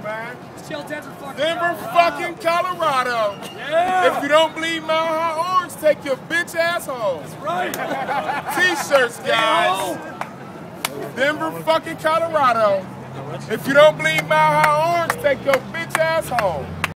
man. Denver fucking Colorado. Yeah. If you don't bleed Mile High Orange, take your bitch ass home. That's right. T-shirts, guys. Denver fucking Colorado. If you don't bleed Mile High Orange, take your bitch ass home.